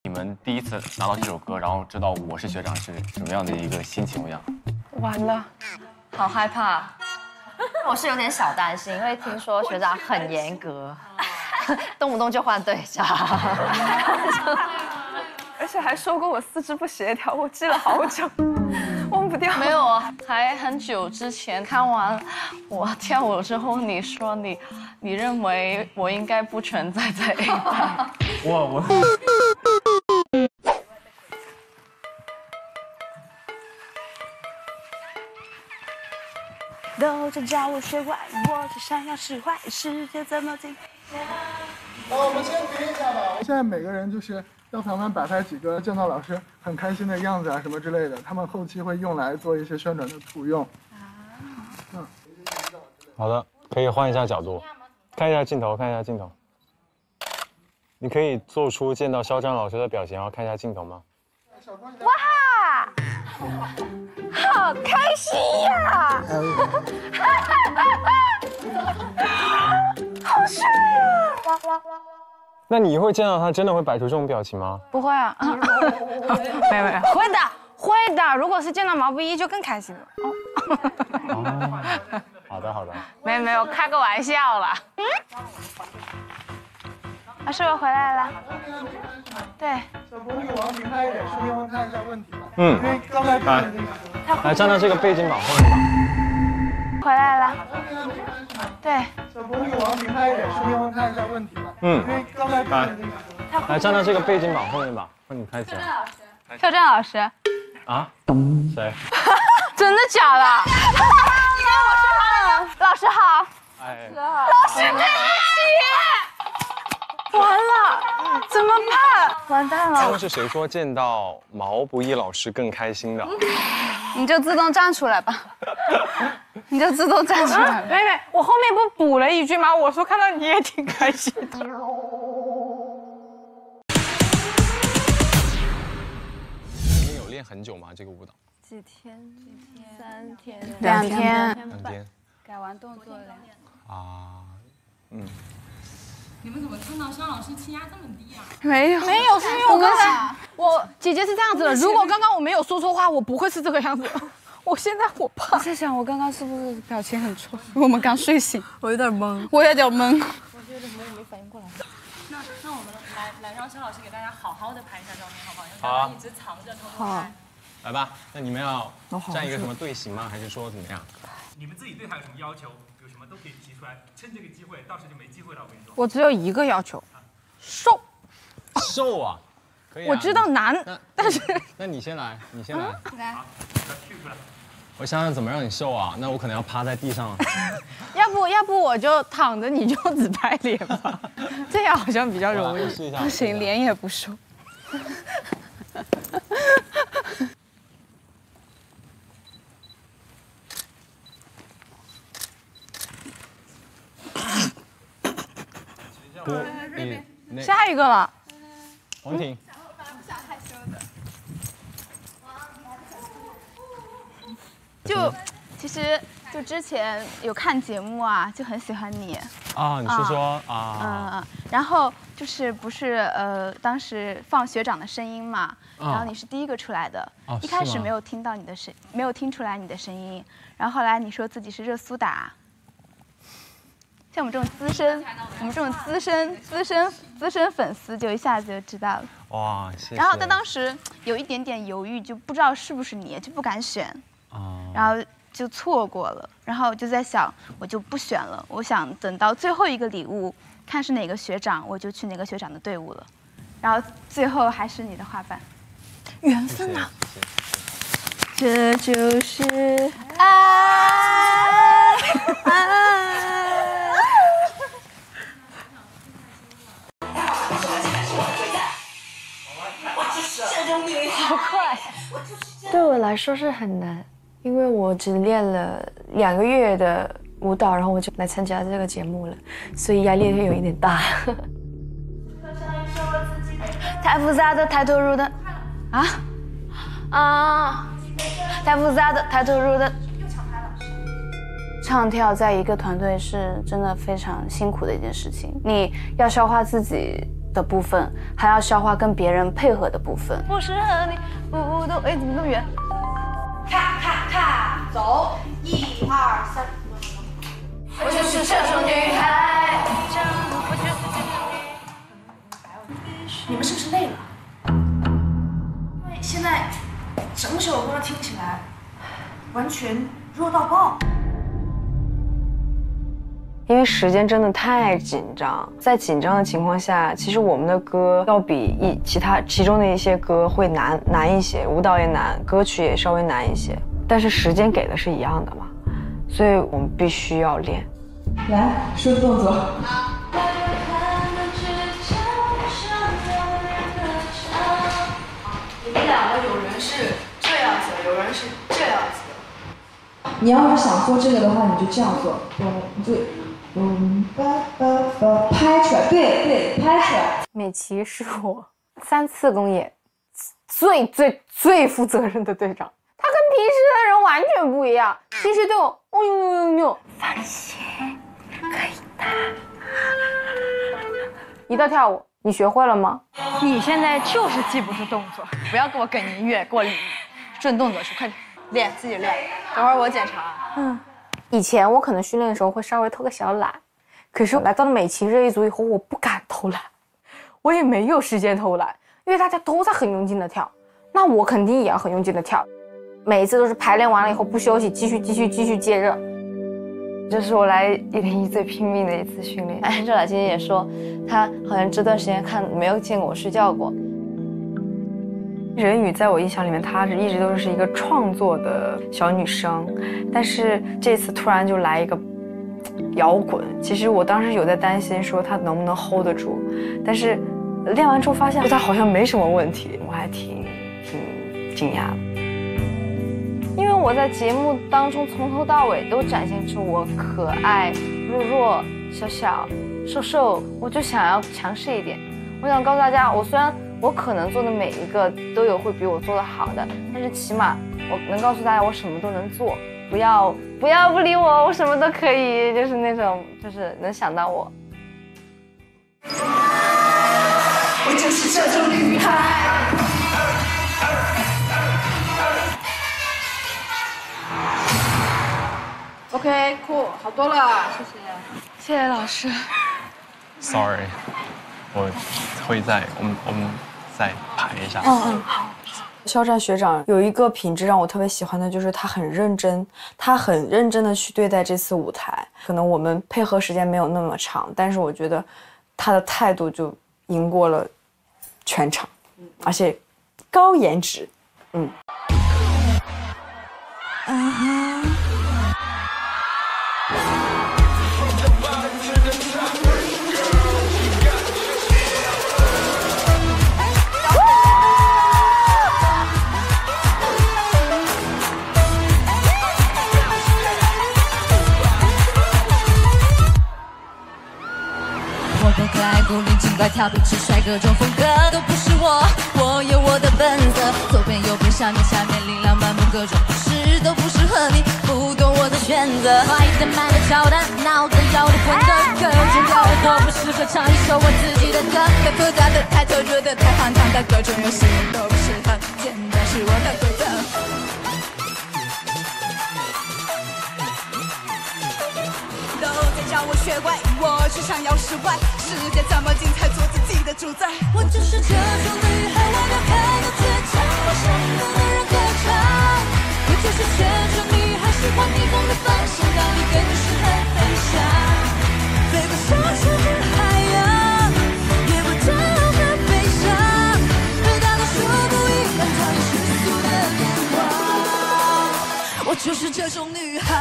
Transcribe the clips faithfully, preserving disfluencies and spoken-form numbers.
你们第一次拿到这首歌，然后知道我是学长是什么样的一个心情样？ 完了， 好害怕。我是有点小担心，因为听说学长很严格，动不动就换队长， 而且还说过我四肢不协调，我记了好久，忘不掉。 没有啊，还很久之前看完我跳舞之后，你说你你认为我应该不存在在 A 班。 我我。 都在叫我学坏，我只想要释怀，世界怎么进？ 那我们先停一下吧。现在每个人就是要旁边摆拍几个见到老师很开心的样子啊，什么之类的，他们后期会用来做一些宣传的图用。嗯， 好的，可以换一下角度，看一下镜头，看一下镜头。你可以做出见到肖战老师的表情，然后看一下镜头吗？ 哇，好开心呀！好帅呀！ 那你会见到他，真的会摆出这种表情吗？ 不会啊，没有没有，会的会的。如果是见到毛不易，就更开心了。 哦，好的好的。 没有没有，开个玩笑啦。老师，我回来了。对。 小朋友往平拍一点，顺便问看一下问题吧。 嗯。 因为刚才来，来站到这个背景板后面吧。 回来了。对。 小朋友往平拍一点，顺便问看一下问题吧。 嗯。 因为刚才来，来站到这个背景板后面吧。那你开始。 肖战老师。 啊？谁？ 真的假的？老师好。 哎。 老师开始。完了，怎么办？完蛋了！ 刚刚是谁说见到毛不易老师更开心的？ 你就自动站出来吧，你就自动站出来。妹妹，我后面不补了一句吗？我说看到你也挺开心的。 你们有练很久吗？这个舞蹈？ 几天？几天？三天？ 两天？ 两天。 改完动作两。 啊，嗯。 你们怎么看到肖老师气压这么低啊？ 没有，没有，是因为我刚才我姐姐是这样子的。如果刚刚我没有说错话，我不会是这个样子。我现在我怕。我在想，我刚刚是不是表情很错？我们刚睡醒，我有点懵，我有点懵。 我有点懵，我没反应过来。那那我们来来让肖老师给大家好好的拍一下照片，好不好？让大家一直藏着偷偷拍。 来吧，那你们要站一个什么队形吗？还是说怎么样？ 你们自己对他有什么要求？有什么都可以提出来，趁这个机会，到时候就没机会了。我跟你说， 我只有一个要求，瘦。 瘦啊，可以、啊。 我知道难，但是那你先来，你先来。 来。 我想想怎么让你瘦啊？那我可能要趴在地上。 要不要不我就躺着，你就只拍脸吧，这样好像比较容易。 试一下。 不行，脸也不瘦。 不，你下一个了。 王婷。 就其实就之前有看节目啊，就很喜欢你。 啊，你是说啊？ 嗯嗯。然后就是不是呃，当时放学长的声音嘛，然后你是第一个出来的。 哦。 一开始没有听到你的声，没有听出来你的声音，然后后来你说自己是热苏打。像我们这种资深，我们这种资深、资深、资深粉丝，就一下子就知道了。 哇，谢谢。 然后他当时有一点点犹豫，就不知道是不是你，就不敢选。哦。然后就错过了，然后就在想，我就不选了。我想等到最后一个礼物，看是哪个学长，我就去哪个学长的队伍了。然后最后还是你的画板，缘分啊！这就是爱。 好快！对我来说是很难，因为我只练了两个月的舞蹈，然后我就来参加这个节目了，所以压力会有一点大。太复杂的，太投入的，啊啊！太复杂的，太投入的。唱跳在一个团队是真的非常辛苦的一件事情，你要消化自己的部分，还要消化跟别人配合的部分。 不适合你，不懂。哎，怎么那么远？ 咔咔咔，走，一二三。 我就是这种女孩。 你们是不是累了？因为现在整首歌听起来完全弱到爆。 因为时间真的太紧张，在紧张的情况下，其实我们的歌要比一其他其中的一些歌会难难一些，舞蹈也难，歌曲也稍微难一些，但是时间给的是一样的嘛，所以我们必须要练。 来，说动作。你们两个有人是这样子，有人是这样子。你要是想做这个的话，你就这样做，你就。嗯，吧吧吧，拍出来，对对，拍出来。 美琪是我三次公演最最最负责任的队长，他跟平时的人完全不一样。平时对我，哦呦呦呦呦，放心，可以的。一到跳舞，你学会了吗？ 你现在就是记不住动作，不要给我跟音乐，给我顺动作去，快点练，自己练。等会儿我检查。嗯。以前我可能训练的时候会稍微偷个小懒，可是来到了美琪这一组以后，我不敢偷懒，我也没有时间偷懒，因为大家都在很用劲的跳，那我肯定也要很用劲的跳。每一次都是排练完了以后不休息，继续继续继续接热。这是我来一零一最拼命的一次训练。Angela 今天也说，她好像这段时间看没有见过我睡觉过。任宇在我印象里面，她一直都是一个创作的小女生，但是这次突然就来一个摇滚。其实我当时有在担心说她能不能 hold 得住，但是练完之后发现她好像没什么问题，我还挺挺惊讶的。因为我在节目当中从头到尾都展现出我可爱、弱弱、小小、瘦瘦，我就想要强势一点。我想告诉大家，我虽然我可能做的每一个都有会比我做的好的，但是起码我能告诉大家我什么都能做，不要不要不理我，我什么都可以，就是那种就是能想到我。 我就是这种女孩。OK， 酷，好多了，谢谢， 谢谢老师。 Sorry， 我会再我们我们再排一下。 嗯嗯，好。肖战学长有一个品质让我特别喜欢的，就是他很认真，他很认真的去对待这次舞台。可能我们配合时间没有那么长，但是我觉得他的态度就赢过了全场，而且高颜值，嗯。嗯哼。 可爱古灵精怪调皮痴帅各种风格都不是我，我有我的本色，左边右边上面下面琳琅满目各种故事都不适合你，不懂我的选择。快的慢的跳的闹的摇的滚的，各种调的都不适合唱一首我自己的歌，太复杂的太特热的太荒唐的各种游戏都不适合，简单是我的规则。叫我学乖，我只想要释怀。世界这么精彩，做自己的主宰。我就是这种女孩，我要开个绝唱，我什么都能让歌唱。我就是这种女孩，喜欢逆风的方向，让你跟着时代飞翔。飞不上千片海洋，也不到的悲伤，得到的说不一样，讨厌世俗的眼光。我就是这种女孩。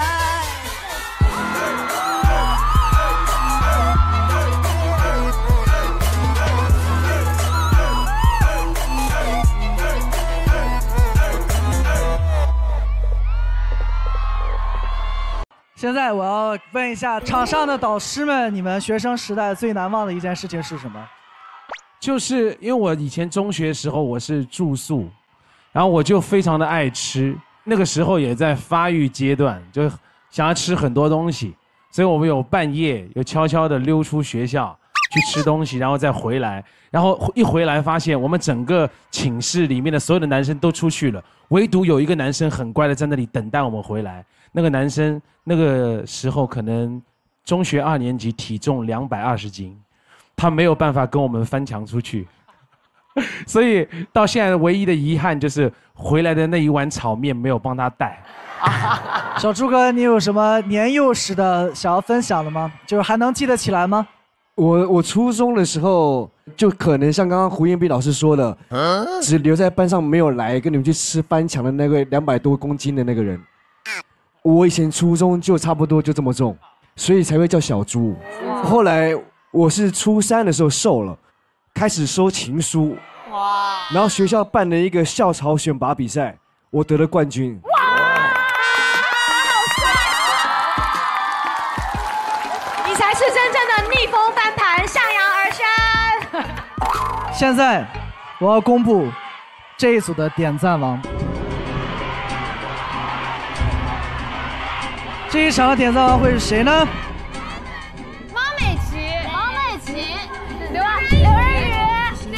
现在我要问一下场上的导师们，你们学生时代最难忘的一件事情是什么？ 就是因为我以前中学时候我是住宿，然后我就非常的爱吃，那个时候也在发育阶段，就想要吃很多东西，所以我们有半夜有悄悄的溜出学校去吃东西，然后再回来。然后一回来发现，我们整个寝室里面的所有的男生都出去了，唯独有一个男生很乖的在那里等待我们回来。那个男生那个时候可能中学二年级，体重两百二十斤，他没有办法跟我们翻墙出去。所以到现在唯一的遗憾就是回来的那一碗炒面没有帮他带。 小朱哥，你有什么年幼时的想要分享的吗？就是还能记得起来吗？ 我我初中的时候，就可能像刚刚胡彦斌老师说的，只留在班上没有来跟你们去吃翻墙的那个两百多公斤的那个人。我以前初中就差不多就这么重，所以才会叫小猪。后来我是初三的时候瘦了。开始收情书，哇！然后学校办了一个校草选拔比赛，我得了冠军。哇！ 好帅！你才是真正的逆风翻盘，向阳而生。 现在我要公布这一组的点赞王。这一场的点赞王会是谁呢？ 汪美琪，汪美琪，刘二刘二宇，刘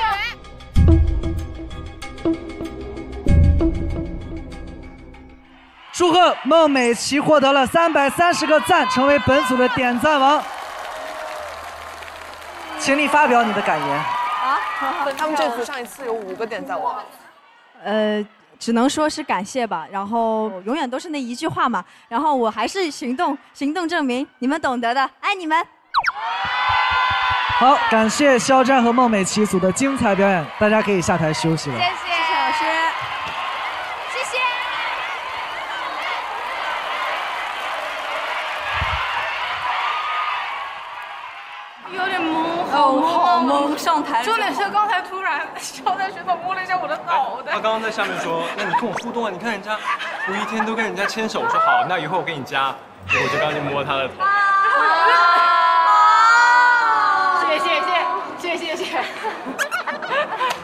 二宇。 祝贺孟美岐获得了三百三十个赞，成为本组的点赞王。请你发表你的感言。 啊，他们这组上一次有五个点赞王。 呃。只能说是感谢吧，然后永远都是那一句话嘛，然后我还是行动，行动证明，你们懂得的，爱你们。 好，感谢肖战和孟美岐组的精彩表演，大家可以下台休息了。 谢谢，谢谢老师，谢谢。 有点懵， 哦，好懵，上台。 重点是刚才突然肖战学长摸了一下我的脑袋。 他刚刚在下面说：“那你跟我互动啊！你看人家胡一天都跟人家牵手。”我说：“好，那以后我给你加。”我就刚去摸他的头。 谢谢谢谢谢谢谢。